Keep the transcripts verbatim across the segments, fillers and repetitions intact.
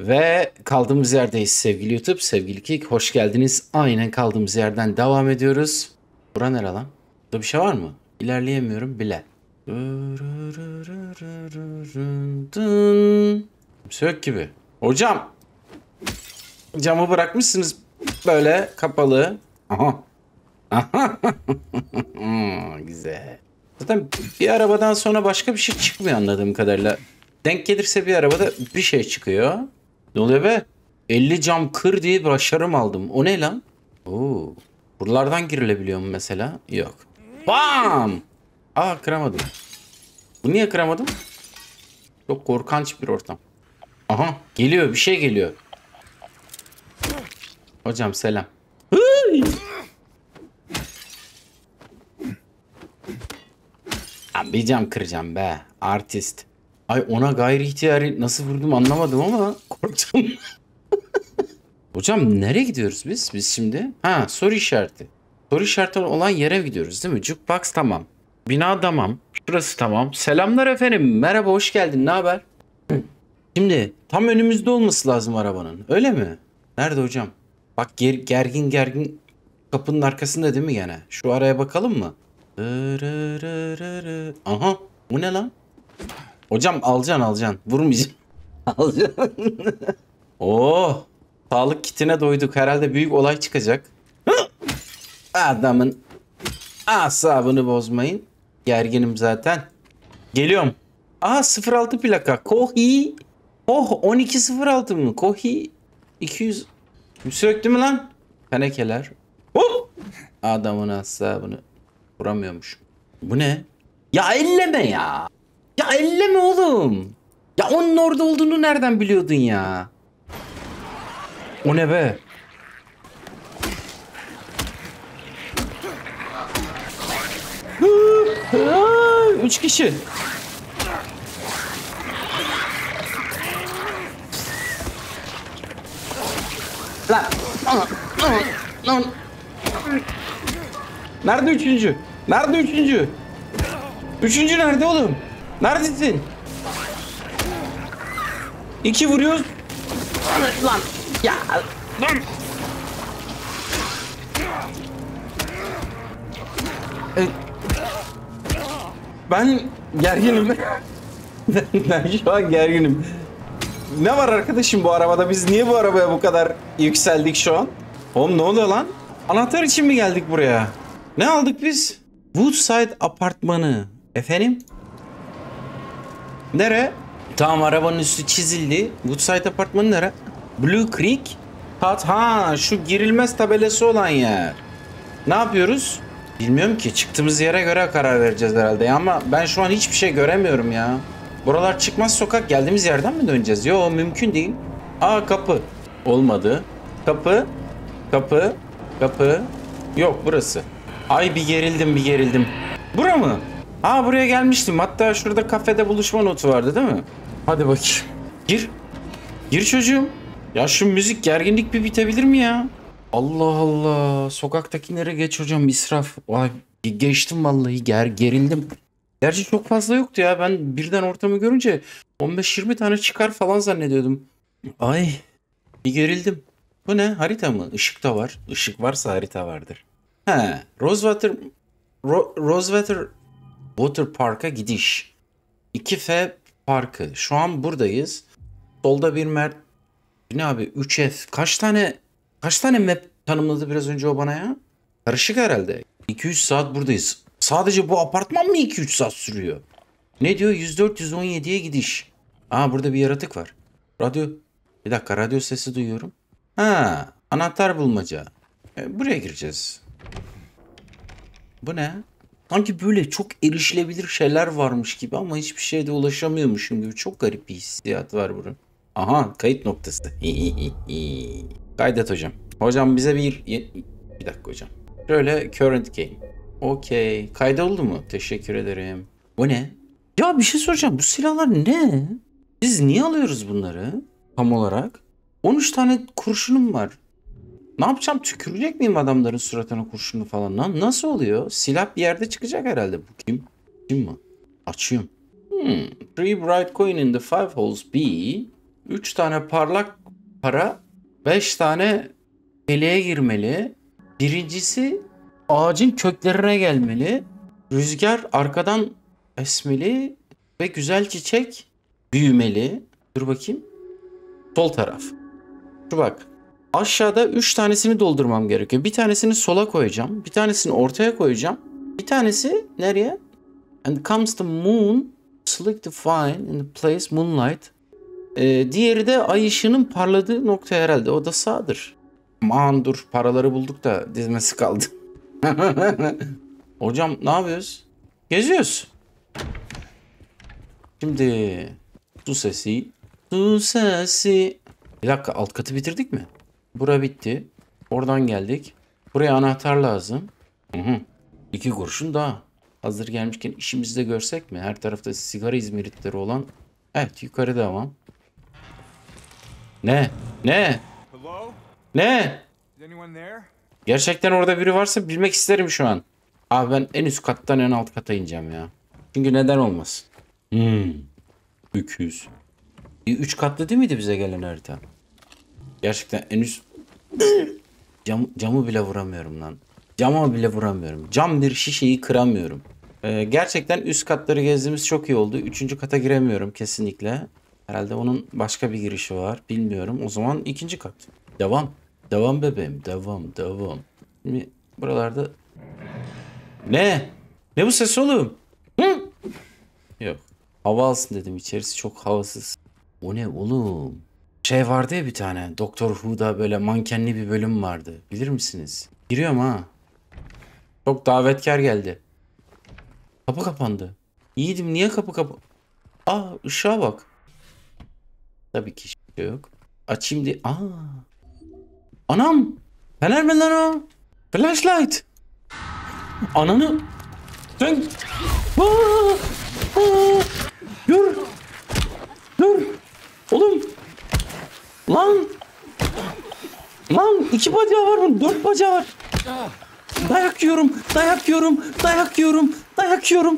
Ve kaldığımız yerdeyiz sevgili YouTube, sevgili Kik. Hoş geldiniz. Aynen kaldığımız yerden devam ediyoruz. Bura nere lan? Burada bir şey var mı? İlerleyemiyorum bile. Kimse yok gibi. Hocam. Camı bırakmışsınız böyle kapalı. Aha. Aha. Güzel. Zaten bir arabadan sonra başka bir şey çıkmıyor anladığım kadarıyla. Denk gelirse bir arabada bir şey çıkıyor. Ne oluyor be? elli cam kır diye bir başarım aldım. O ne lan? Oo. Buralardan girilebiliyor mu mesela? Yok. Bam! Aa kıramadım. Bu niye kıramadım? Çok korkunç bir ortam. Aha geliyor bir şey geliyor. Hocam selam. Hıy! Abi bir cam kıracağım be. Artist. Ay ona gayri ihtiyari nasıl vurdum anlamadım ama korktum. Hocam nereye gidiyoruz biz? Biz şimdi? Ha soru işareti. Soru işareti olan yere gidiyoruz değil mi? Jukebox tamam. Bina tamam. Şurası tamam. Selamlar efendim. Merhaba hoş geldin. Ne haber? Şimdi tam önümüzde olması lazım arabanın. Öyle mi? Nerede hocam? Bak ger gergin gergin kapının arkasında değil mi gene? Şu araya bakalım mı? Aha. Bu ne lan? Hocam alacaksın alacaksın. Vurmayacaksın. Alacaksın. Oh. Sağlık kitine doyduk. Herhalde büyük olay çıkacak. Adamın asabını bozmayın. Gerginim zaten. Geliyorum. Aha sıfır altı plaka. Kohi. Oh on iki sıfır altı mı? Kohi. iki yüz. Söktü mü lan? Tenekeler. Hop. Adamın asabını vuramıyormuş. Bu ne? Ya elleme ya. Ya elleme oğlum. Ya onun orada olduğunu nereden biliyordun ya? O ne be? Üç kişi. Lan. Lan. Nerede üçüncü? Nerede üçüncü? Üçüncü nerede oğlum? Neredesin? İki vuruyoruz. Lan. Ya. Lan. E, ben gerginim. ben, ben şu an gerginim. Ne var arkadaşım bu arabada? Biz niye bu arabaya bu kadar yükseldik şu an? Oğlum ne oluyor lan? Anahtar için mi geldik buraya? Ne aldık biz? Woodside apartmanı. Efendim? Nere? Tamam arabanın üstü çizildi. Woodside apartmanı nere? Blue Creek. Hat ha şu girilmez tabelası olan yer. Ne yapıyoruz? Bilmiyorum ki. Çıktığımız yere göre karar vereceğiz herhalde ya. Ama ben şu an hiçbir şey göremiyorum ya. Buralar çıkmaz sokak. Geldiğimiz yerden mi döneceğiz? Yo mümkün değil. Aa kapı. Olmadı. Kapı. Kapı. Kapı. Yok burası. Ay bir gerildim bir gerildim. Bura mı? Aa buraya gelmiştim. Hatta şurada kafede buluşma notu vardı değil mi? Hadi bakayım. Gir. Gir çocuğum. Ya şu müzik gerginlik bir bitebilir mi ya? Allah Allah. Sokaktakilere geç hocam israf. Vay geçtim vallahi ger gerildim. Gerçi çok fazla yoktu ya. Ben birden ortamı görünce on beş yirmi tane çıkar falan zannediyordum. Ay bir gerildim. Bu ne? Harita mı? Işık da var. Işık varsa harita vardır. He. Rosewater Ro Rosewater Water Park'a gidiş. iki F Parkı. Şu an buradayız. Solda bir mer... Ne abi? üç F. Kaç tane kaç tane map tanımladı biraz önce o bana ya? Karışık herhalde. iki üç saat buradayız. Sadece bu apartman mı iki üç saat sürüyor? Ne diyor? yüz dört yüz on yediye gidiş. Aa burada bir yaratık var. Radyo. Bir dakika radyo sesi duyuyorum. Ha, anahtar bulmaca. E, buraya gireceğiz. Bu ne? Sanki böyle çok erişilebilir şeyler varmış gibi ama hiçbir şeyde ulaşamıyormuşum gibi. Çok garip bir hissiyat var burada. Aha kayıt noktası. Kaydet hocam. Hocam bize bir... Bir dakika hocam. Şöyle current game. Okey. Kaydoldu mu? Teşekkür ederim. Bu ne? Ya bir şey soracağım. Bu silahlar ne? Biz niye alıyoruz bunları? Tam olarak. on üç tane kurşunum var. Ne yapacağım? Tükürecek miyim adamların suratına kurşunu falan? Lan nasıl oluyor? Silah bir yerde çıkacak herhalde. Bu kim? Kim mi? Açıyorum. Hmm. Three bright coin in the five holes B. üç tane parlak para, beş tane deliğe girmeli. Birincisi ağacın köklerine gelmeli. Rüzgar arkadan esmeli ve güzel çiçek büyümeli. Dur bakayım. Sol taraf. Şu bak. Aşağıda üç tanesini doldurmam gerekiyor. Bir tanesini sola koyacağım. Bir tanesini ortaya koyacağım. Bir tanesi nereye? And comes the moon, select the fine in the place moonlight. Ee, diğeri de ay ışığının parladığı nokta herhalde. O da sağdır. Aman dur, paraları bulduk da dizmesi kaldı. Hocam ne yapıyoruz? Geziyoruz. Şimdi su sesi. Su sesi. Bir dakika, alt katı bitirdik mi? Bura bitti. Oradan geldik. Buraya anahtar lazım. Hı hı. İki kurşun daha. Hazır gelmişken işimizi de görsek mi? Her tarafta sigara izmaritleri olan. Evet, yukarı devam. Ne? Ne? Hello? Ne? Is anyone there? Gerçekten orada biri varsa bilmek isterim şu an. Abi ben en üst kattan en alt kata ineceğim ya. Çünkü neden olmaz? Hmm. Öküz. Üç katlı değil miydi bize gelen harita? Gerçekten en üst... Cam, camı bile vuramıyorum lan. Cama bile vuramıyorum. Cam bir şişeyi kıramıyorum. Ee, gerçekten üst katları gezdiğimiz çok iyi oldu. Üçüncü kata giremiyorum kesinlikle. Herhalde onun başka bir girişi var. Bilmiyorum. O zaman ikinci kat. Devam. Devam bebeğim. Devam. Devam. Şimdi buralarda... Ne? Ne bu ses oğlum? Hı? Yok. Hava alsın dedim. İçerisi çok havasız. O ne oğlum? Şey vardı ya bir tane. Doktor Who'da böyle mankenli bir bölüm vardı. Bilir misiniz? Giriyorum ha. Çok davetkar geldi. Kapı kapandı. Yiğidim niye kapı kapı... Aa, ışığa bak. Tabii ki hiçbir şey yok. Açayım diye... Aa. Anam. Fener mi lan o? Flashlight. Ananı. Sen... Aa, aa. Dur. Dur. Oğlum. Lan. Lan iki bacağı var bunun. Dört bacağı var. Dayak yiyorum. Dayak yiyorum. Dayak yiyorum. Dayak yiyorum.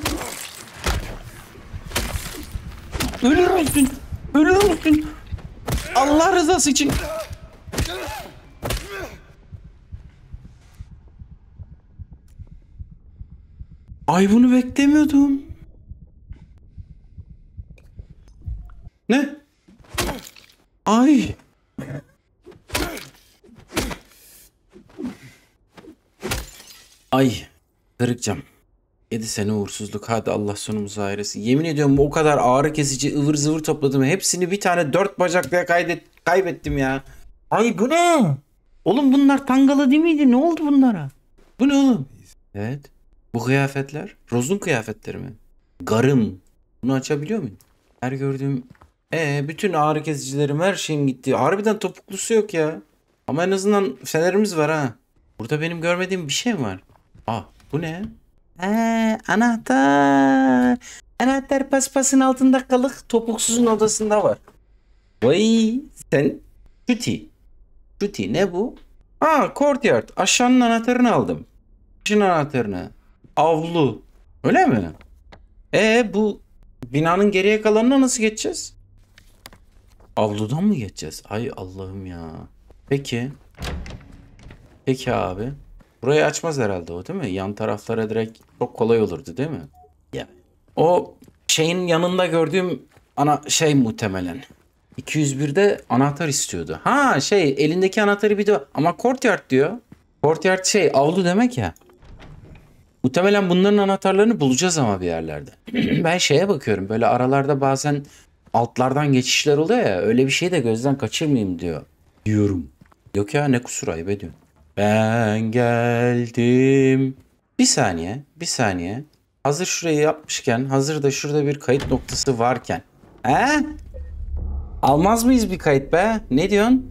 Ölür müsün? Ölür müsün? Allah rızası için. Ay bunu beklemiyordum. Ne? Ay. Ay. Kırık cam. Yedi sene uğursuzluk. Hadi Allah sonumuzu hayretsin. Yemin ediyorum o kadar ağrı kesici ıvır zıvır topladım. Hepsini bir tane dört bacaklıya kaydet kaybettim ya. Ay bu ne? Oğlum bunlar tangalı değil miydi? Ne oldu bunlara? Bu ne oğlum? Evet. Bu kıyafetler. Rose'un kıyafetleri mi? Garım. Bunu açabiliyor muyum? Her gördüğüm... Ee, bütün ağrı kesicilerim, her şeyim gitti. Harbiden topuklusu yok ya. Ama en azından fenerimiz var ha. Burada benim görmediğim bir şey mi var? Aa, bu ne? Ee, anahtar. Anahtar paspasın altında kalık, topuksuzun odasında var. Vay sen. Cutie. Cutie ne bu? Aa, courtyard. Aşağının anahtarını aldım. Başın anahtarını. Avlu. Öyle mi? Ee, bu binanın geriye kalanına nasıl geçeceğiz? Avludan mı geçeceğiz? Ay Allah'ım ya. Peki. Peki abi. Burayı açmaz herhalde o, değil mi? Yan taraflara direkt çok kolay olurdu değil mi? Ya. O şeyin yanında gördüğüm ana şey muhtemelen. iki yüz birde anahtar istiyordu. Ha şey elindeki anahtarı bir de ama courtyard diyor. Courtyard şey avlu demek ya. Muhtemelen bunların anahtarlarını bulacağız ama bir yerlerde. Ben şeye bakıyorum böyle aralarda bazen altlardan geçişler oluyor ya, öyle bir şey de gözden kaçırmayayım diyor. Diyorum. Yok ya, ne kusur, ayıp ediyorsun. Ben geldim. Bir saniye, bir saniye. Hazır şurayı yapmışken, hazır da şurada bir kayıt noktası varken. He? Almaz mıyız bir kayıt be? Ne diyorsun?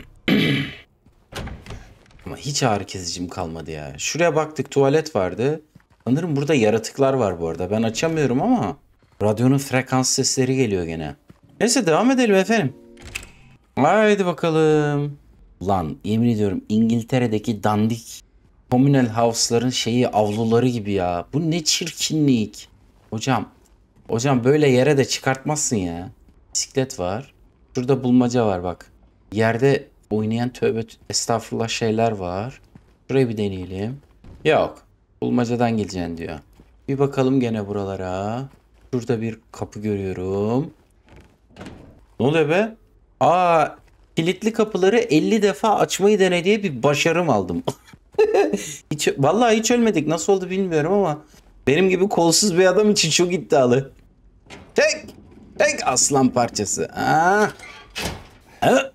Ama hiç ağrı kesicim kalmadı ya. Şuraya baktık, tuvalet vardı. Sanırım burada yaratıklar var bu arada. Ben açamıyorum ama radyonun frekans sesleri geliyor gene. Neyse devam edelim efendim. Haydi bakalım. Ulan yemin ediyorum İngiltere'deki dandik communal house'ların şeyi, avluları gibi ya. Bu ne çirkinlik. Hocam. Hocam böyle yere de çıkartmazsın ya. Bisiklet var. Şurada bulmaca var bak. Yerde oynayan tövbe estağfurullah şeyler var. Şurayı bir deneyelim. Yok. Bulmacadan geleceksin diyor. Bir bakalım gene buralara. Şurada bir kapı görüyorum. Ne oluyor be? Aa, kilitli kapıları elli defa açmayı dene diye bir başarım aldım. hiç, vallahi hiç ölmedik. Nasıl oldu bilmiyorum ama benim gibi kolsuz bir adam için çok iddialı. Tek, tek aslan parçası. Aa. Ha.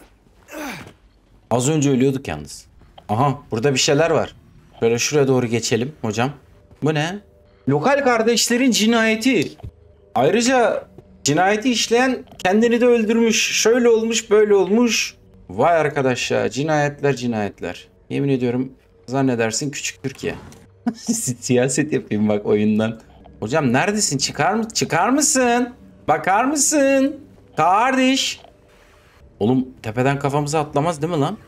Az önce ölüyorduk yalnız. Aha, burada bir şeyler var. Şöyle şuraya doğru geçelim hocam. Bu ne? Lokal kardeşlerin cinayeti. Ayrıca cinayeti işleyen kendini de öldürmüş. Şöyle olmuş, böyle olmuş. Vay arkadaş ya, cinayetler cinayetler. Yemin ediyorum zannedersin küçük Türkiye. Siyaset yapayım bak oyundan. Hocam neredesin? Çıkar mı? Çıkar mısın? Bakar mısın? Kardeş. Oğlum tepeden kafamıza atlamaz değil mi lan?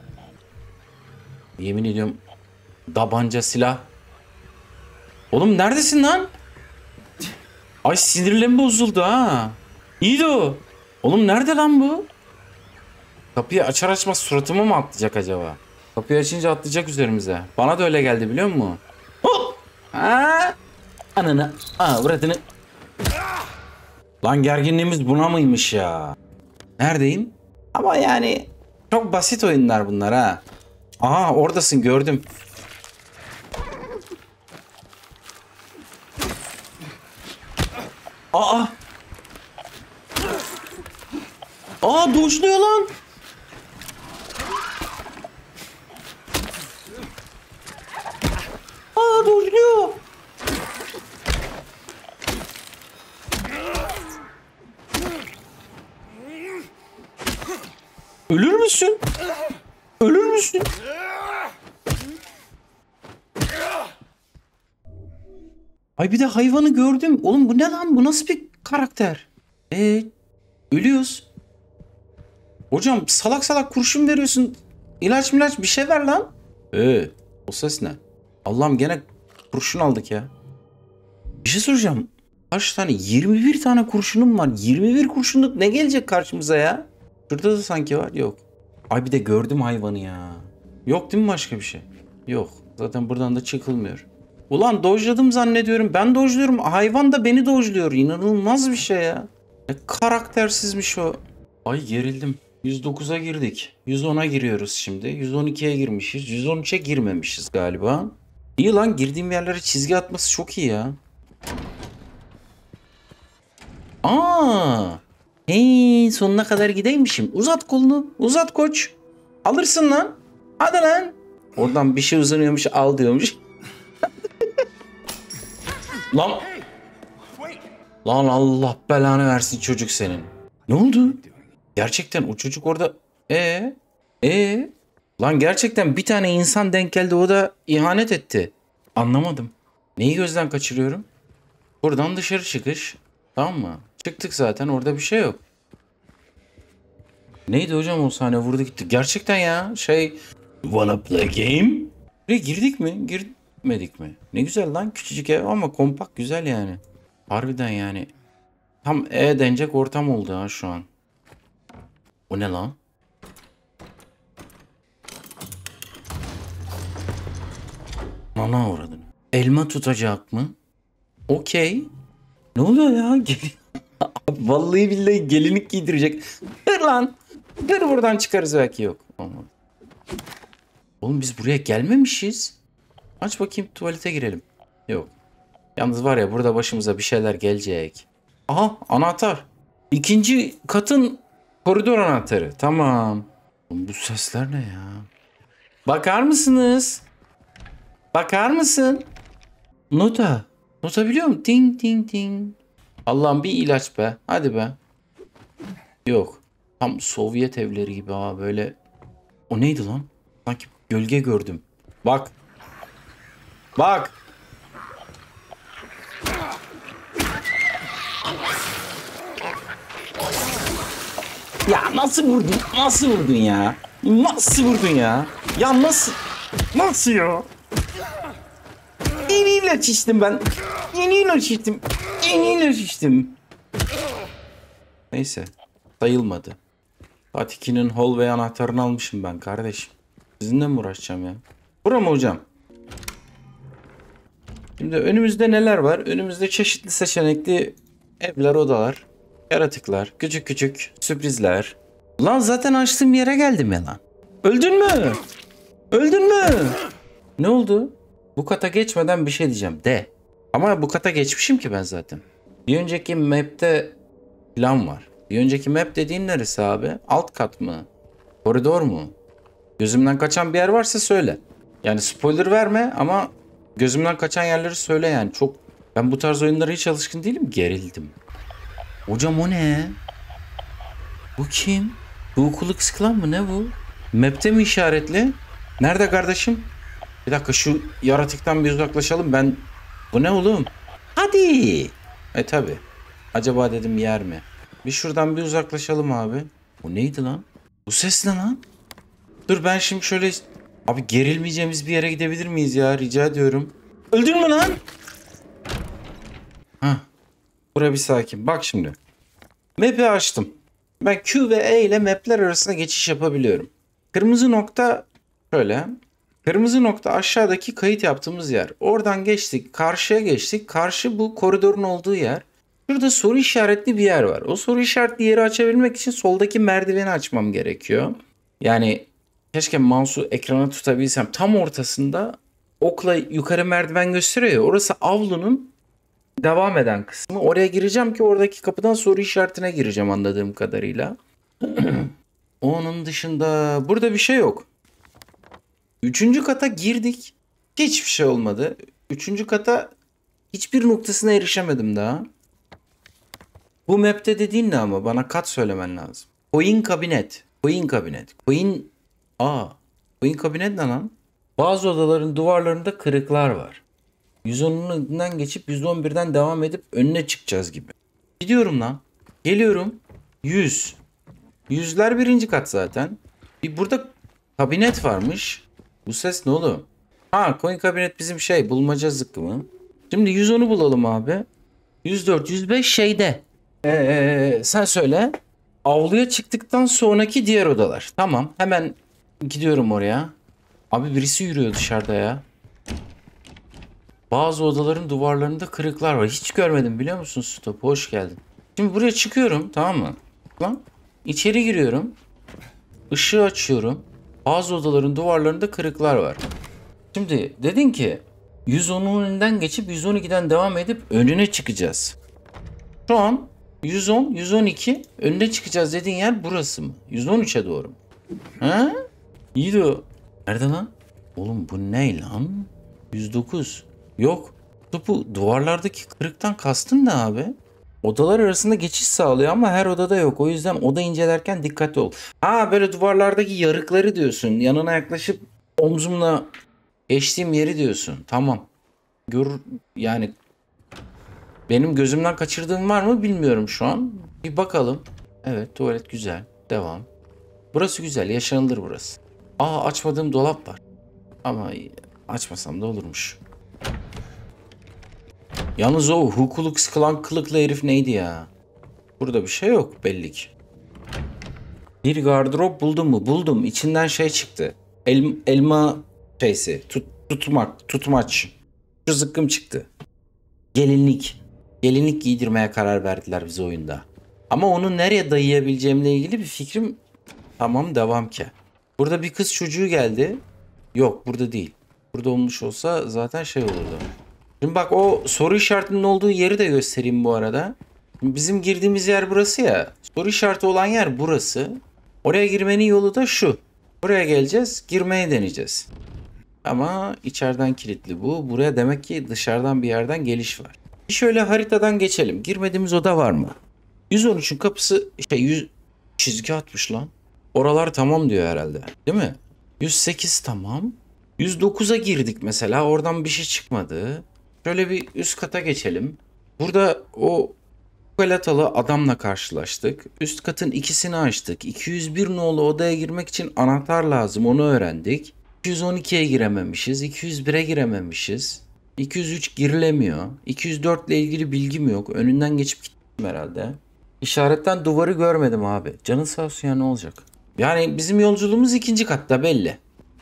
Yemin ediyorum. Tabanca, silah. Oğlum neredesin lan? Ay sinirlerim bozuldu ha. İyiydi o. Oğlum nerede lan bu? Kapıyı açar açmaz suratıma mı atlayacak acaba? Kapıyı açınca atlayacak üzerimize. Bana da öyle geldi biliyor musun? Hop! Ha! Ananı, avradını. Lan gerginliğimiz buna mıymış ya? Neredeyim? Ama yani çok basit oyunlar bunlar ha. Aha oradasın, gördüm. Aa! Aa dojluyor lan. Aa dojluyor. Ölür müsün? Ölür müsün? Ay bir de hayvanı gördüm. Oğlum bu ne lan? Bu nasıl bir karakter? Eee ölüyoruz. Hocam salak salak kurşun veriyorsun. İlaç milaç bir şey ver lan. Eee o ses ne? Allah'ım gene kurşun aldık ya. Bir şey soracağım. Kaç tane? yirmi bir tane kurşunum var. yirmi bir kurşunluk ne gelecek karşımıza ya? Şurada da sanki var. Yok. Ay bir de gördüm hayvanı ya. Yok değil mi başka bir şey? Yok. Zaten buradan da çıkılmıyor. Ulan dojladım zannediyorum. Ben dojluyorum. Hayvan da beni dojluyor. İnanılmaz bir şey ya. Ne karaktersizmiş o. Ay gerildim. yüz dokuza girdik. yüz ona giriyoruz şimdi. yüz on ikiye girmişiz. yüz on üçe girmemişiz galiba. İyi lan, girdiğim yerlere çizgi atması çok iyi ya. Aa! Hey, sonuna kadar gideymişim. Uzat kolunu. Uzat koç. Alırsın lan. Hadi lan. Oradan bir şey uzanıyormuş, al diyormuş. Lan. Lan Allah belanı versin çocuk senin. Ne oldu? Gerçekten o çocuk orada. Ee? Ee? Lan gerçekten bir tane insan denk geldi, o da ihanet etti. Anlamadım. Neyi gözden kaçırıyorum? Buradan dışarı çıkış. Tamam mı? Çıktık zaten, orada bir şey yok. Neydi hocam o sahne, vurdu gitti. Gerçekten ya şey. Wanna play game? Buraya girdik mi? Girmedik mi? Ne güzel lan, küçücük ev ama kompakt, güzel yani. Harbiden yani. Tam E denecek ortam oldu ha şu an. O ne lan? Ana uğradın. Elma tutacak mı? Okey. Ne oluyor ya? Vallahi billahi gelinlik giydirecek. Dur lan. Dur buradan çıkarız belki, yok. Olmadı. Oğlum biz buraya gelmemişiz. Aç bakayım, tuvalete girelim. Yok. Yalnız var ya, burada başımıza bir şeyler gelecek. Aha anahtar. İkinci katın koridor anahtarı. Tamam. Oğlum bu sesler ne ya? Bakar mısınız? Bakar mısın? Nota. Nota biliyor musun? Ting ting ting. Allah'ım bir ilaç be. Hadi be. Yok. Tam Sovyet evleri gibi ha böyle. O neydi lan? Sanki gölge gördüm. Bak. Bak. Ya nasıl vurdun? Nasıl vurdun ya? Nasıl vurdun ya? Ya nasıl? Nasıl ya? Yeni ilaç içtim ben. Yeni ilaç içtim. Yeni ilaç içtim. Neyse. sayılmadı. Kat ikinin hallway anahtarını almışım ben kardeşim. Sizinle mi uğraşacağım ya? Bura mı hocam? Şimdi önümüzde neler var? Önümüzde çeşitli seçenekli evler, odalar, yaratıklar, küçük küçük sürprizler. Lan zaten açtığım yere geldim ya lan. Öldün mü? Öldün mü? Ne oldu? Bu kata geçmeden bir şey diyeceğim de. Ama bu kata geçmişim ki ben zaten. Bir önceki map'te plan var. Bir önceki map dediğin neresi abi? Alt kat mı? Koridor mu? Gözümden kaçan bir yer varsa söyle. Yani spoiler verme ama gözümden kaçan yerleri söyle yani. Çok ben bu tarz oyunlara hiç alışkın değilim. Gerildim. Hocam o ne? Bu kim? Bu okulu kıskılan mı ne bu? Map'te mi işaretli? Nerede kardeşim? Bir dakika şu yaratıktan bir uzaklaşalım. Ben bu ne oğlum? Hadi. E tabi. Acaba dedim yer mi? Bir şuradan bir uzaklaşalım abi. Bu neydi lan? Bu ses ne lan? Dur ben şimdi şöyle... Abi gerilmeyeceğimiz bir yere gidebilir miyiz ya? Rica ediyorum. Öldün mü lan? Hah. Bura bir sakin. Bak şimdi. Map'i açtım. Ben Q ve E ile map'ler arasında geçiş yapabiliyorum. Kırmızı nokta şöyle. Kırmızı nokta aşağıdaki kayıt yaptığımız yer. Oradan geçtik. Karşıya geçtik. Karşı bu koridorun olduğu yer. Şurada soru işaretli bir yer var. O soru işaretli yeri açabilmek için soldaki merdiveni açmam gerekiyor. Yani keşke mouse'u ekrana tutabilsem. Tam ortasında okla yukarı merdiven gösteriyor ya. Orası avlunun devam eden kısmı. Oraya gireceğim ki oradaki kapıdan soru işaretine gireceğim anladığım kadarıyla. Onun dışında burada bir şey yok. Üçüncü kata girdik. Hiçbir şey olmadı. Üçüncü kata hiçbir noktasına erişemedim daha. Bu map'te dediğin ne ama? Bana kat söylemen lazım. Coin kabinet. Coin kabinet. Coin... Aa. Coin kabinet ne lan? Bazı odaların duvarlarında kırıklar var. yüz onundan geçip yüz on birden devam edip önüne çıkacağız gibi. Gidiyorum lan. Geliyorum. yüz. Yüzler birinci kat zaten. Bir burada kabinet varmış. Bu ses ne oğlum? Ha, coin kabinet bizim şey bulmaca zıkkımı. Şimdi yüz onu bulalım abi. yüz dört, yüz beş şeyde. Ee, sen söyle. Avluya çıktıktan sonraki diğer odalar. Tamam, hemen gidiyorum oraya. Abi birisi yürüyor dışarıda ya. Bazı odaların duvarlarında kırıklar var. Hiç görmedim biliyor musun Stop? Hoş geldin. Şimdi buraya çıkıyorum, tamam mı? Lan içeri giriyorum. Işığı açıyorum. Bazı odaların duvarlarında kırıklar var. Şimdi dedin ki yüz onun önünden geçip yüz on ikiden devam edip önüne çıkacağız. Şu an yüz on, yüz on iki önüne çıkacağız dediğin yer burası mı? yüz on üçe doğru mu? Ha? İyi de o. Nerede lan? Oğlum bu ne lan? yüz dokuz. Yok. Bu duvarlardaki kırıktan kastın ne abi? Odalar arasında geçiş sağlıyor ama her odada yok. O yüzden oda incelerken dikkatli ol. Ha böyle duvarlardaki yarıkları diyorsun. Yanına yaklaşıp omzumla geçtiğim yeri diyorsun. Tamam. Gör yani benim gözümden kaçırdığım var mı bilmiyorum şu an. Bir bakalım. Evet tuvalet güzel. Devam. Burası güzel. Yaşanılır burası. Aa açmadığım dolap var. Ama açmasam da olurmuş. Yalnız o hukuluk sıkılan kılıklı herif neydi ya? Burada bir şey yok belli ki. Bir gardırop buldum mu? Buldum. İçinden şey çıktı. El, elma şeysi. Tut, tutmak. Tutmaç. Şu zıkkım çıktı. Gelinlik. Gelinlik giydirmeye karar verdiler bize oyunda. Ama onu nereye dayayabileceğimle ilgili bir fikrim... Tamam devam ki. Burada bir kız çocuğu geldi. Yok burada değil. Burada olmuş olsa zaten şey olurdu. Şimdi bak o soru işaretinin olduğu yeri de göstereyim bu arada. Bizim girdiğimiz yer burası ya. Soru işareti olan yer burası. Oraya girmenin yolu da şu. Buraya geleceğiz, girmeye deneyeceğiz. Ama içeriden kilitli bu. Buraya demek ki dışarıdan bir yerden geliş var. Bir şöyle haritadan geçelim. Girmediğimiz oda var mı? yüz on üçün kapısı işte yüz çizgi atmış lan. Oralar tamam diyor herhalde. Değil mi? yüz sekiz tamam. yüz dokuza girdik mesela. Oradan bir şey çıkmadı. Şöyle bir üst kata geçelim. Burada o Galatalı adamla karşılaştık. Üst katın ikisini açtık. iki yüz bir nolu odaya girmek için anahtar lazım. Onu öğrendik. iki yüz on ikiye girememişiz. iki yüz bire girememişiz. iki yüz üç girilemiyor. iki yüz dört ile ilgili bilgim yok. Önünden geçip gittim herhalde. İşaretten duvarı görmedim abi. Canın sağ olsun ya, ne olacak? Yani bizim yolculuğumuz ikinci katta belli.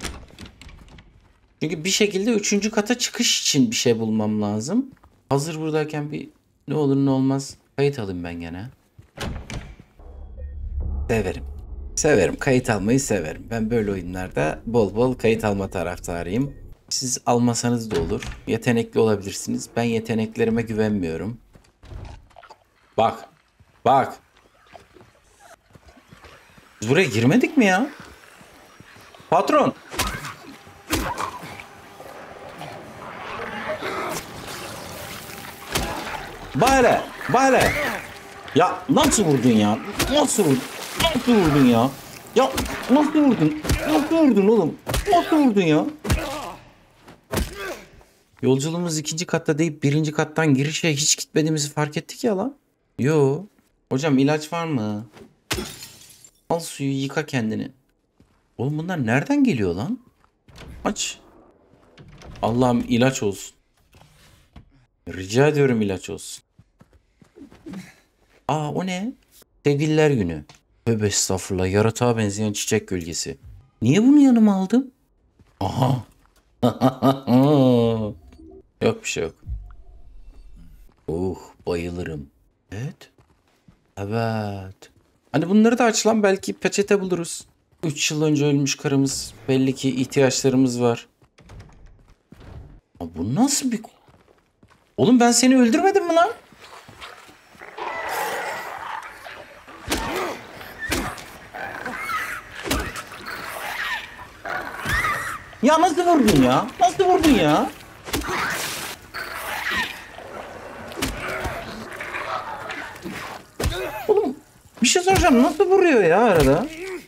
Çünkü bir şekilde üçüncü kata çıkış için bir şey bulmam lazım. Hazır buradayken bir ne olur ne olmaz kayıt alayım ben gene. Severim. Severim. Kayıt almayı severim. Ben böyle oyunlarda bol bol kayıt alma taraftarıyım. Siz almasanız da olur. Yetenekli olabilirsiniz. Ben yeteneklerime güvenmiyorum. Bak. Bak. Biz buraya girmedik mi ya? Patron. Bare. Bare. Ya nasıl vurdun ya? Nasıl vurdun? Nasıl vurdun ya? Ya nasıl vurdun? Nasıl vurdun oğlum? Nasıl vurdun ya? Yolculuğumuz ikinci katta deyip birinci kattan girişe hiç gitmediğimizi fark ettik ya lan. Yo. Hocam ilaç var mı? Al suyu, yıka kendini. Oğlum bunlar nereden geliyor lan? Aç. Allah'ım ilaç olsun. Rica ediyorum ilaç olsun. Aa o ne? Sevgililer günü. Tövbe estağfurullah, yaratığa benzeyen çiçek gölgesi. Niye bunu yanıma aldım? Aha. Yok bir şey yok. Uh bayılırım. Evet. Evet. Hani bunları da aç lan, belki peçete buluruz. Üç yıl önce ölmüş karımız. Belli ki ihtiyaçlarımız var. Aa, bu nasıl bir... Oğlum ben seni öldürmedim mi lan? Ya nasıl vurdun ya? Nasıl vurdun ya? Oğlum bir şey soracağım. Nasıl vuruyor ya arada?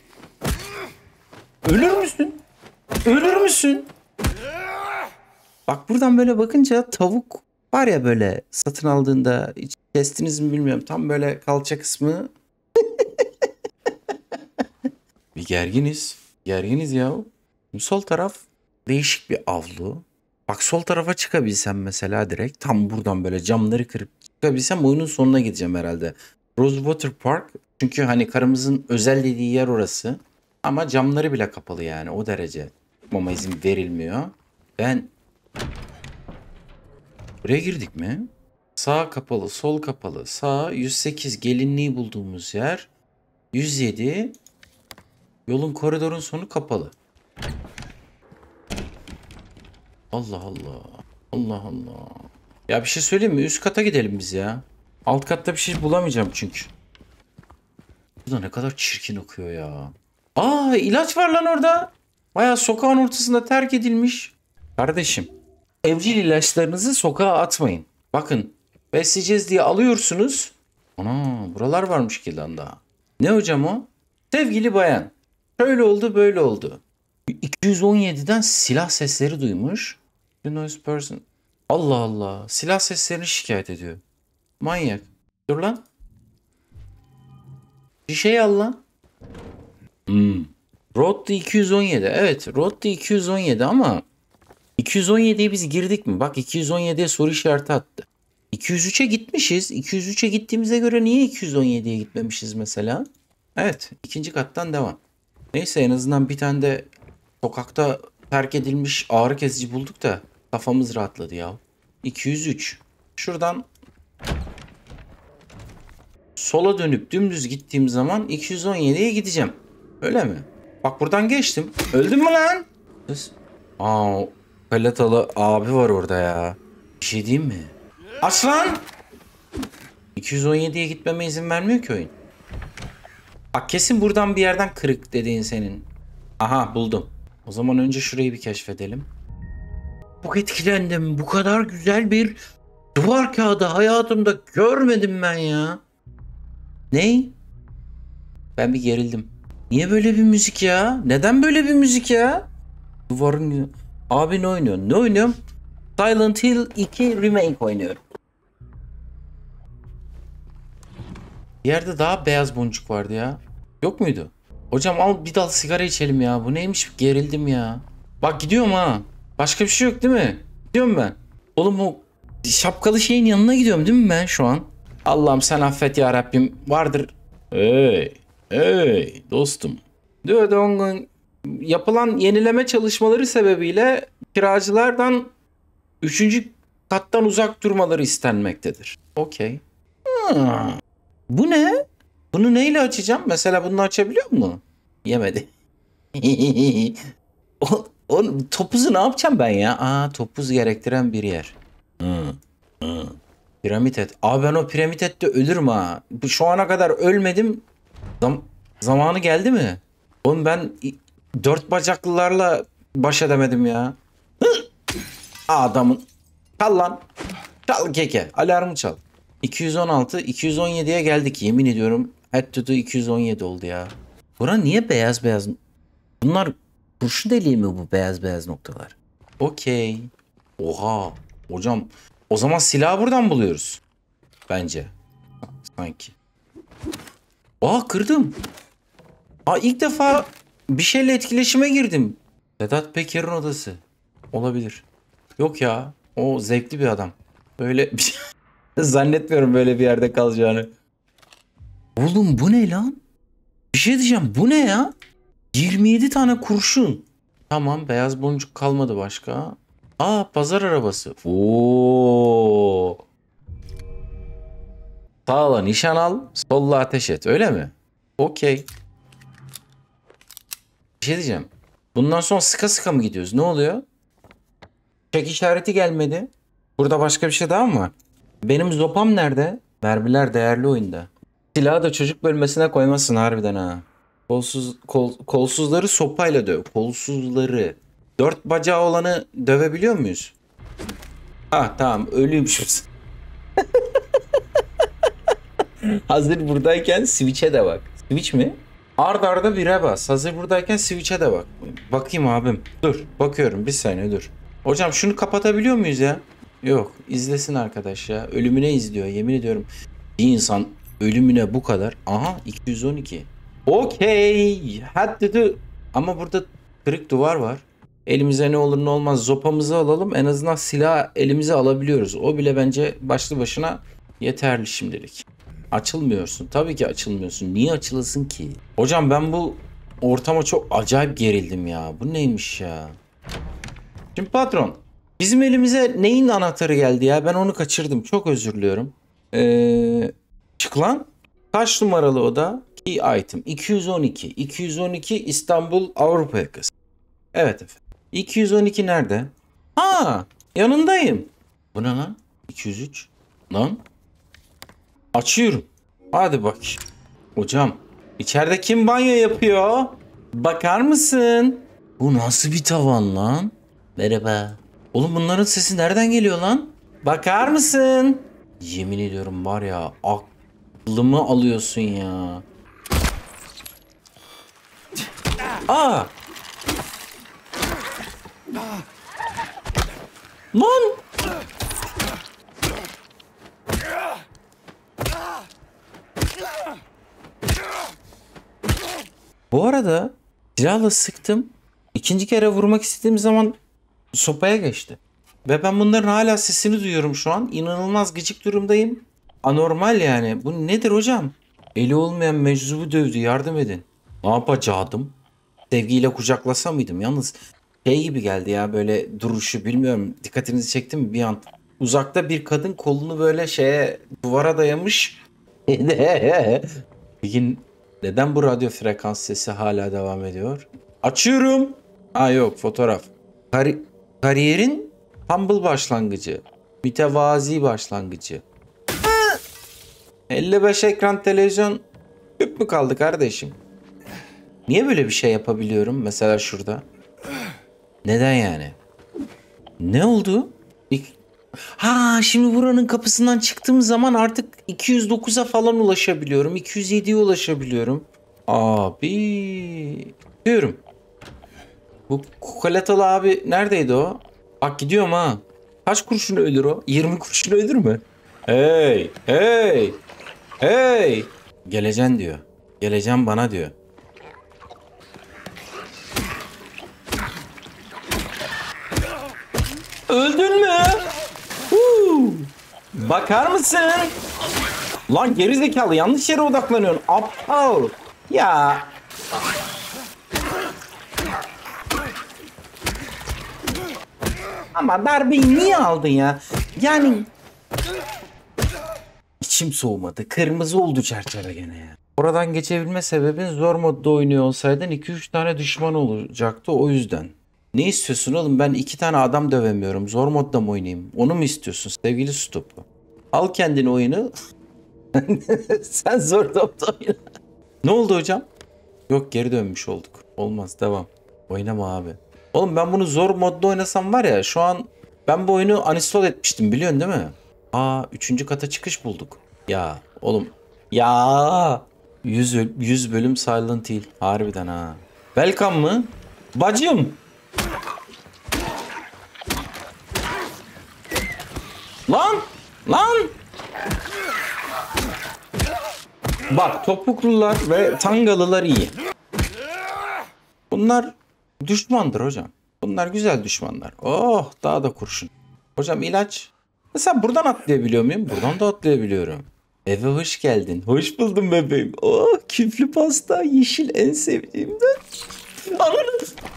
Ölür müsün? Ölür müsün? Bak buradan böyle bakınca tavuk var ya, böyle satın aldığında hiç kestiniz mi bilmiyorum. Tam böyle kalça kısmı. Bir gerginiz. Gerginiz ya. Sol taraf değişik bir avlu. Bak sol tarafa çıkabilsem mesela direkt tam buradan böyle camları kırıp çıkabilsem oyunun sonuna gideceğim herhalde. Rosewater Park, çünkü hani karımızın özel dediği yer orası. Ama camları bile kapalı yani, o derece. Çıkmama izin verilmiyor. Ben... Buraya girdik mi? Sağ kapalı, sol kapalı. Sağ yüz sekiz gelinliği bulduğumuz yer. yüz yedi. Yolun, koridorun sonu kapalı. Allah Allah. Allah Allah. Ya bir şey söyleyeyim mi? Üst kata gidelim biz ya. Alt katta bir şey bulamayacağım çünkü. Bu da ne kadar çirkin okuyor ya. Aa ilaç var lan orada. Baya sokağın ortasında terk edilmiş. Kardeşim, evcil ilaçlarınızı sokağa atmayın. Bakın, besleyeceğiz diye alıyorsunuz. Ana buralar varmış ki lan daha. Ne hocam o? Sevgili bayan. Şöyle oldu böyle oldu. iki yüz on yediden silah sesleri duymuş. The noise person. Allah Allah. Silah seslerini şikayet ediyor. Manyak. Dur lan. Bir şey al lan. Hmm. Road to iki yüz on yedi. Evet. Road to iki yüz on yedi ama iki yüz on yediye biz girdik mi? Bak iki yüz on yediye soru işareti attı. iki yüz üçe gitmişiz. iki yüz üçe gittiğimize göre niye iki yüz on yediye gitmemişiz mesela? Evet. İkinci kattan devam. Neyse en azından bir tane de sokakta terk edilmiş ağrı kesici bulduk da kafamız rahatladı ya. iki yüz üç. Şuradan sola dönüp dümdüz gittiğim zaman iki yüz on yediye gideceğim. Öyle mi? Bak buradan geçtim. Öldün mü lan? Aa, Pelatalı abi var orada ya. Bir şey diyeyim mi? Aç lan! iki yüz on yediye gitmeme izin vermiyor ki oyun. Bak kesin buradan bir yerden kırık dediğin senin. Aha buldum. O zaman önce şurayı bir keşfedelim. Çok etkilendim. Bu kadar güzel bir duvar kağıdı hayatımda görmedim ben ya. Ney? Ben bir gerildim. Niye böyle bir müzik ya? Neden böyle bir müzik ya? Duvarın... Abi ne oynuyorsun? Ne oynuyorum? Silent Hill iki Remake oynuyorum. Bir yerde daha beyaz boncuk vardı ya. Yok muydu? Hocam al bir dal sigara içelim ya. Bu neymiş? Gerildim ya. Bak gidiyorum ha. Başka bir şey yok değil mi? Gidiyorum ben. Oğlum o şapkalı şeyin yanına gidiyorum değil mi ben şu an? Allah'ım sen affet ya Rabbim. Vardır. Hey, hey dostum. Dödong'un yapılan yenileme çalışmaları sebebiyle kiracılardan üçüncü kattan uzak durmaları istenmektedir. Okey. Hmm. Bu ne? Bunu neyle açacağım? Mesela bunu açabiliyor mu? Yemedi. o, o topuzu ne yapacağım ben ya? Aa, topuz gerektiren bir yer. Hı, hı. Piramit et. Abi ben o piramit ette ölürüm ha. Şu ana kadar ölmedim. Zam zamanı geldi mi? Oğlum ben dört bacaklılarla baş edemedim ya. Hı! Adamın. Çal lan. Çal keke. Alarmı çal. iki yüz on altı, iki yüz on yediye geldik. Yemin ediyorum. Head to the iki yüz on yedi oldu ya. Bura niye beyaz beyaz? Bunlar kurşun deliği mi bu beyaz beyaz noktalar? Okey. Oha. Hocam o zaman silahı buradan buluyoruz. Bence. Sanki. Aa, kırdım. Aa, ilk defa bir şeyle etkileşime girdim. Sedat Peker'in odası. Olabilir. Yok ya. O zevkli bir adam. Böyle bir şey... Zannetmiyorum böyle bir yerde kalacağını. Oğlum bu ne lan? Bir şey diyeceğim. Bu ne ya? yirmi yedi tane kurşun. Tamam, beyaz boncuk kalmadı başka. Aa, pazar arabası. Oo. Sağla nişan al, solla ateş et. Öyle mi? Okey. Bir şey diyeceğim. Bundan sonra sıka sıka mı gidiyoruz? Ne oluyor? Çek işareti gelmedi. Burada başka bir şey daha mı var? Benim zopam nerede? Mermiler değerli oyunda. Silahı da çocuk bölmesine koymazsın harbiden ha. Kolsuz, kol, kolsuzları sopayla döv. Kolsuzları. Dört bacağı olanı dövebiliyor muyuz? Ah tamam, ölüymüşüz. Hazır buradayken switch'e de bak. Switch mi? Arda arda bire bas. Hazır buradayken switch'e de bak. Bakayım abim. Dur. Bakıyorum. Bir saniye dur. Hocam şunu kapatabiliyor muyuz ya? Yok. İzlesin arkadaş ya. Ölümüne izliyor. Yemin ediyorum. Bir insan ölümüne bu kadar. Aha, iki yüz on iki. Okey. Hadi dur. Ama burada kırık duvar var. Elimize ne olur ne olmaz zopamızı alalım. En azından silah elimize alabiliyoruz. O bile bence başlı başına yeterli şimdilik. Açılmıyorsun. Tabii ki açılmıyorsun. Niye açılasın ki? Hocam ben bu ortama çok acayip gerildim ya. Bu neymiş ya? Şimdi patron, bizim elimize neyin anahtarı geldi ya? Ben onu kaçırdım. Çok özür diliyorum. Ee, çık lan. Kaç numaralı oda? Key item. iki yüz on iki. iki yüz on iki İstanbul Avrupa yakası. Evet efendim. iki yüz on iki nerede? Ha, yanındayım. Bu ne lan? iki yüz üç. Lan. Açıyorum. Hadi bak. Hocam, içeride kim banyo yapıyor? Bakar mısın? Bu nasıl bir tavan lan? Merhaba. Oğlum bunların sesi nereden geliyor lan? Bakar mısın? Yemin ediyorum var ya, aklımı alıyorsun ya. Aa! Lan! Bu arada silahla sıktım. İkinci kere vurmak istediğim zaman sopaya geçti. Ve ben bunların hala sesini duyuyorum şu an. İnanılmaz gıcık durumdayım. Anormal yani. Bu nedir hocam? Eli olmayan meczubu dövdü. Yardım edin. Ne yapacaktım? Sevgiyle kucaklasa mıydım? Yalnız şey gibi geldi ya, böyle duruşu, bilmiyorum. Dikkatinizi çekti mi bir an? Uzakta bir kadın kolunu böyle şeye, duvara dayamış. Bir gün neden bu radyo frekans sesi hala devam ediyor? Açıyorum. Aa yok, fotoğraf. Kari kariyerin humble başlangıcı. Mütevazi başlangıcı. elli beş ekran televizyon küp mü kaldı kardeşim? Niye böyle bir şey yapabiliyorum mesela şurada? Neden yani? Ne oldu? İlk... Ha, şimdi buranın kapısından çıktığım zaman artık iki yüz dokuza falan ulaşabiliyorum. iki yüz yediye ulaşabiliyorum. Abi. Diyorum. Bu kukalatalı abi neredeydi o? Bak gidiyorum ha. Kaç kurşun ölür o? yirmi kurşun ölür mü? Hey, hey, hey. Geleceksin diyor. Geleceğim bana diyor. Öldün mü? Huu. Bakar mısın? Lan gerizekalı yanlış yere odaklanıyorsun. Aptal. Ya. Ama darbeyi niye aldın ya? Yani içim soğumadı. Kırmızı oldu çerçeve gene ya. Oradan geçebilme sebebin zor modda oynuyor olsaydın iki üç tane düşman olacaktı o yüzden. Ne istiyorsun oğlum? Ben iki tane adam dövemiyorum. Zor modda mı oynayayım? Onu mu istiyorsun sevgili Stop'u? Al kendini oyunu. Sen zor modda oyna. Ne oldu hocam? Yok geri dönmüş olduk. Olmaz devam. Oynama abi. Oğlum ben bunu zor modda oynasam var ya şu an ben bu oyunu uninstall etmiştim biliyorsun değil mi? Aa üçüncü kata çıkış bulduk. Ya oğlum ya yüz yüz bölüm Silent Hill harbiden ha. Welcome mı? Bacım. Lan lan. Bak topuklular ve tangalılar iyi. Bunlar düşmandır hocam. Bunlar güzel düşmanlar. Oh daha da kurşun. Hocam ilaç. Mesela buradan atlayabiliyor muyum? Buradan da atlayabiliyorum. Eve hoş geldin. Hoş buldum bebeğim. Oh küflü pasta yeşil en sevdiğimden. Aman.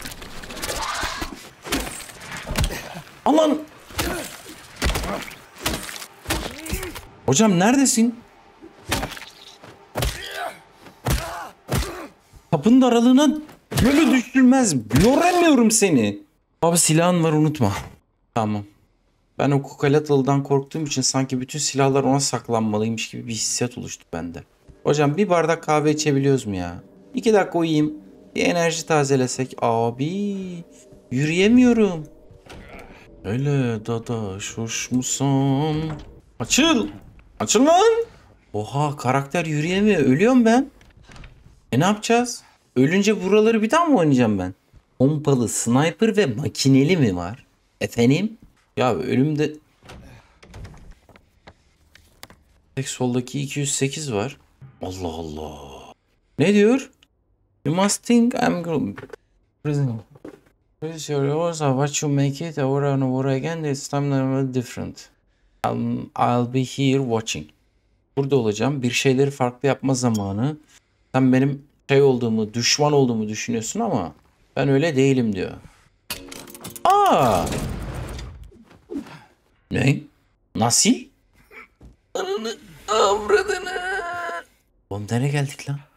Aman. Hocam neredesin? Kapının aralığına böyle düşürmez. Göremiyorum seni. Abi silahın var unutma. Tamam. Ben o Kukalatlı'dan korktuğum için sanki bütün silahlar ona saklanmalıymış gibi bir hissiyat oluştu bende. Hocam bir bardak kahve içebiliyoruz mu ya? İki dakika uyuyayım. Bir enerji tazelesek. Abi yürüyemiyorum. Öyle dadaş hoş musun? Açıl. Açıl lan. Oha karakter yürüyemiyor. Ölüyorum ben. E ne yapacağız? Ölünce buraları bir daha mı oynayacağım ben? Pompalı, sniper ve makineli mi var? Efendim? Ya ölümde... Tek soldaki iki yüz sekiz var. Allah Allah. Ne diyor? You must think I'm good. Please your yours are what you make it over and over again. This time they're different. I'll, I'll be here watching. Burada olacağım. Bir şeyleri farklı yapma zamanı. Sen benim şey olduğumu, düşman olduğumu düşünüyorsun ama ben öyle değilim diyor. Aa! Ne? Nasıl? Ananı avradını. Oğlum nereye geldik lan?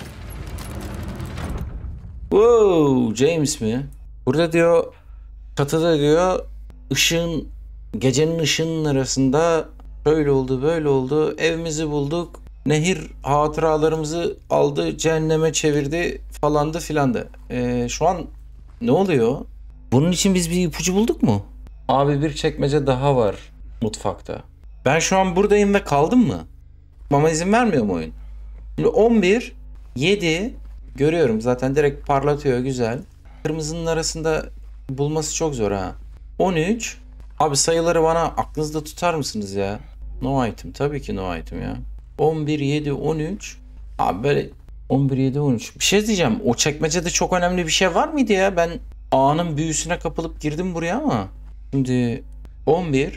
Wow, James mi? Burada diyor çatıda diyor ışığın gecenin ışığının arasında şöyle oldu böyle oldu evimizi bulduk. Nehir hatıralarımızı aldı cehenneme çevirdi falandı filandı. Ee, şu an ne oluyor? Bunun için biz bir ipucu bulduk mu? Abi bir çekmece daha var mutfakta. Ben şu an buradayım ve kaldım mı? Ama izin vermiyor mu oyun? Şimdi on bir, yedi görüyorum zaten direkt parlatıyor güzel. Kırmızının arasında bulması çok zor ha. on üç. Abi sayıları bana aklınızda tutar mısınız ya? No item tabii ki no item ya. on bir, yedi, on üç. Abi böyle on bir, yedi, on üç. Bir şey diyeceğim. O çekmecede çok önemli bir şey var mıydı ya? Ben ağanın büyüsüne kapılıp girdim buraya ama. Şimdi on bir,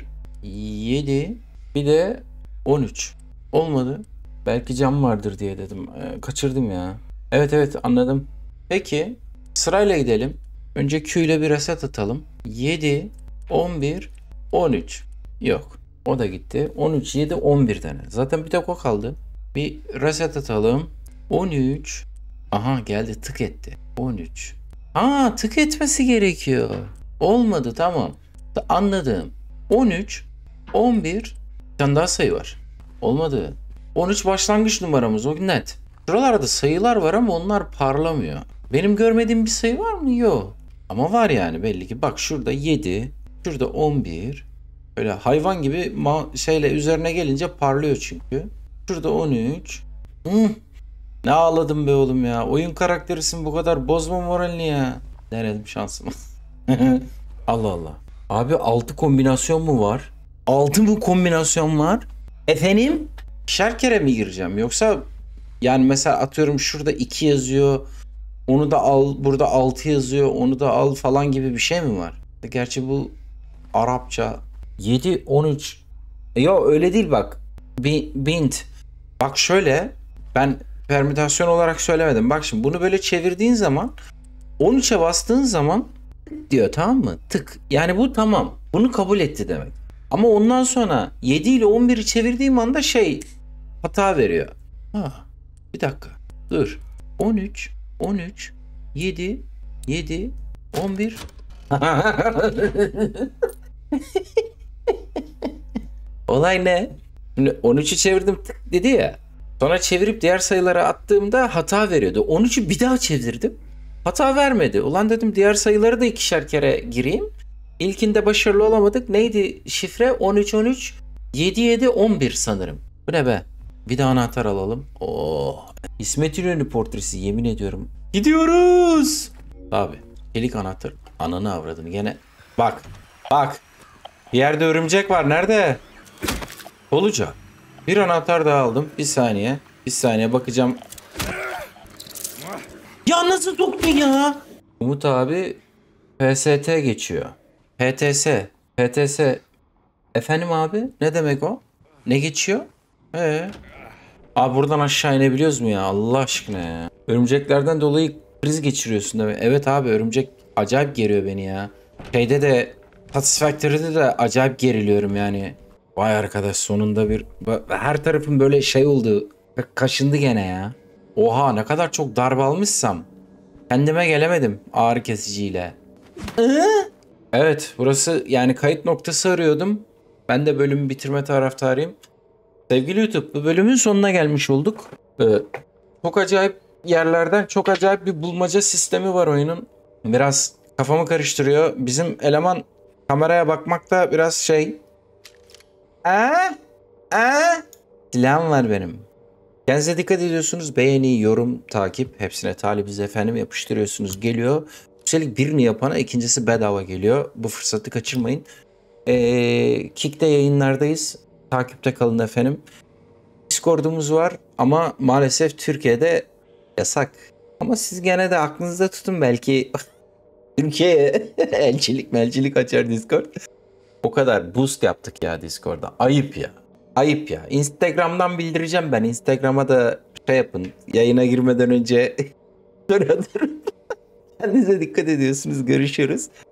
yedi, bir de on üç. Olmadı. Belki cam vardır diye dedim. Ee, kaçırdım ya. Evet evet anladım. Peki sırayla gidelim. Önce Q ile bir reset atalım. yedi, on bir, on üç. Yok. O da gitti. on üç, yedi, on bir tane. Zaten bir tek o kaldı. Bir reset atalım. on üç. Aha geldi tık etti. on üç. Aa tık etmesi gerekiyor. Olmadı tamam. Anladım. on üç, on bir. Bir tane daha sayı var. Olmadı. on üç başlangıç numaramız o net. Şuralarda sayılar var ama onlar parlamıyor. Benim görmediğim bir sayı var mı? Yok. Ama var yani belli ki. Bak şurada yedi. Şurada on bir. Böyle hayvan gibi ma- şeyle üzerine gelince parlıyor çünkü. Şurada on üç. Hmm. Ne ağladım be oğlum ya. Oyun karakterisin bu kadar bozma moralini ya. Denedim şansımı. Allah Allah. Abi altı kombinasyon mu var? altı mı kombinasyon var? Efendim? İkişer kere mi gireceğim? Yoksa yani mesela atıyorum şurada iki yazıyor. Onu da al. Burada altı yazıyor. Onu da al falan gibi bir şey mi var? Gerçi bu Arapça. yedi, on üç. Yok öyle değil bak. Bint. Bak şöyle, ben permütasyon olarak söylemedim. Bak şimdi bunu böyle çevirdiğin zaman on üçe bastığın zaman diyor, tamam mı? Tık. Yani bu tamam. Bunu kabul etti demek. Ama ondan sonra yedi ile on biri çevirdiğim anda şey hata veriyor. Ha, bir dakika. Dur. on üç, on üç, yedi, yedi, on bir. Olay ne? Şimdi on üçü çevirdim tık dedi ya. Sonra çevirip diğer sayılara attığımda hata veriyordu. on üçü bir daha çevirdim. Hata vermedi. Ulan dedim diğer sayıları da ikişer kere gireyim. İlkinde başarılı olamadık. Neydi şifre? on üç on üç yedi yedi on bir sanırım. Bu ne be? Bir daha anahtar alalım. Oh. İsmet İnönü portresi, yemin ediyorum. Gidiyoruz. Abi çelik anahtar. Ananı avradını gene. Bak. Bak. Bir yerde örümcek var. Nerede? Olacak. Bir anahtar daha aldım. Bir saniye. Bir saniye bakacağım. Ya nasıl soktun ya? Umut abi P S T geçiyor. P T S. P T S. Efendim abi? Ne demek o? Ne geçiyor? Ee. Abi buradan aşağı inebiliyoruz mu ya? Allah aşkına ya. Örümceklerden dolayı kriz geçiriyorsun değil mi? Evet abi, örümcek acayip geriyor beni ya. Şeyde de Satisfactory'de de acayip geriliyorum yani. Vay arkadaş, sonunda bir... Her tarafım böyle şey oldu. Kaşındı gene ya. Oha, ne kadar çok darbe almışsam. Kendime gelemedim ağrı kesiciyle. Evet, burası yani kayıt noktası arıyordum. Ben de bölümü bitirme taraftarıyım. Sevgili YouTube, bu bölümün sonuna gelmiş olduk. Ee, çok acayip yerlerden çok acayip bir bulmaca sistemi var oyunun. Biraz kafamı karıştırıyor. Bizim eleman kameraya bakmakta biraz şey... Aa, aa. Silahım var benim. Kendinize dikkat ediyorsunuz. Beğeni, yorum, takip hepsine talibiz efendim, yapıştırıyorsunuz. Geliyor. Üstelik birini yapana ikincisi bedava geliyor. Bu fırsatı kaçırmayın. Ee, Kick'te yayınlardayız. Takipte kalın efendim. Discord'umuz var ama maalesef Türkiye'de yasak. Ama siz gene de aklınızda tutun, belki Türkiye'ye elçilik melçilik açar Discord. O kadar boost yaptık ya Discord'da. Ayıp ya. Ayıp ya. Instagram'dan bildireceğim ben. Instagram'a da şey yapın. Yayına girmeden önce. Kendinize dikkat ediyorsunuz. Görüşürüz.